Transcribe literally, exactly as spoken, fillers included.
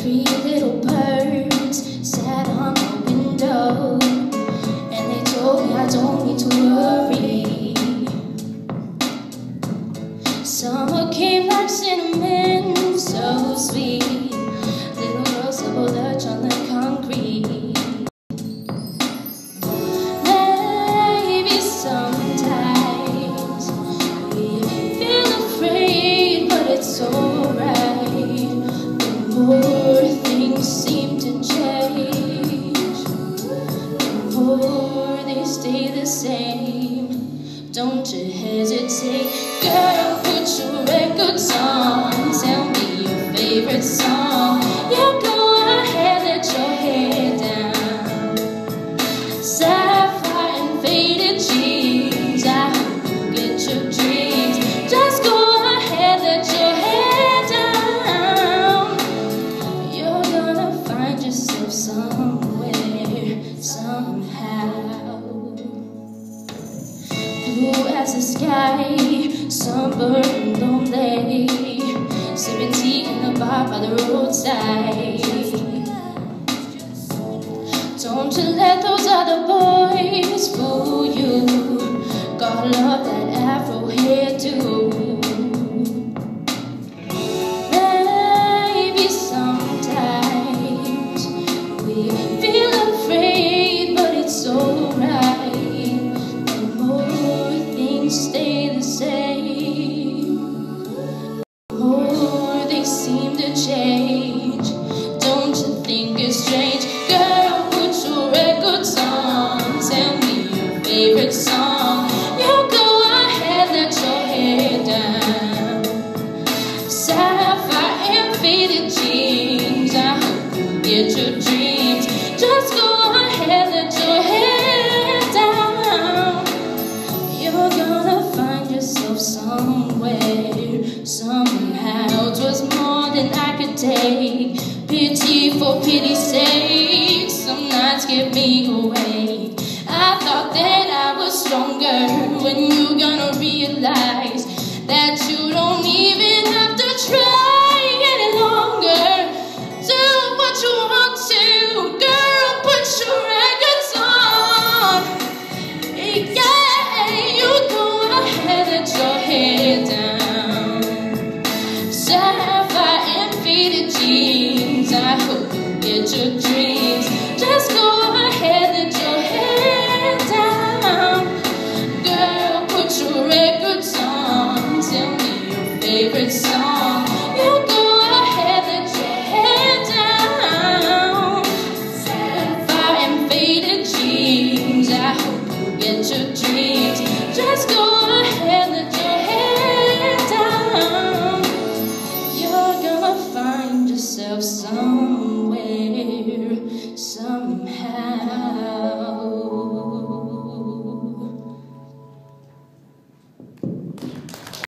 Three little birds sat on the window, and they told me I don't need to worry. Summer came like cinnamon, so sweet. Little girls double dutch on the concrete. Maybe sometimes we feel afraid, but it's alright. The more things seem to change, the more they stay the same. Don't you hesitate, girl, put your records on. Tell me your favorite song. Yeah, go ahead, let your hair down. Sapphire and faded jeans, I hope you get your dreams. Just go ahead, let your hair down. You're gonna find yourself somewhere, somehow. Blue as the sky, sunburned lonely, sipping tea in the bar by the roadside. Don't you let those other boys fool you. Gotta love that afro hairdo. Maybe sometimes we feel afraid, but it's alright. The more things stay the same, the more they seem to change. Don't you think it's strange? Girl, put your records on. Tell me your favorite song. You go ahead, let your hair down. Sapphire and faded jeans, I hope you get your dreams. Just go ahead, let your hair down. You're gonna find yourself somewhere, somehow. 'Twas more than I could take. Pity for pity's sake, some nights kept me awake. I thought that I was stronger. When you gonna realize that you don't even have to try any longer? Do what you want to, girl, put your records on. Yeah, you go ahead, let your hair down. Sapphire and faded jeans, I hope you get your dreams. Just go ahead, let your hair down. Girl, put your records on. Tell me your favorite song. You go ahead, let your hair down. Sapphire and faded jeans, I hope you get your dreams. Just go ahead, let your hair down. You're gonna find yourself somewhere, somehow.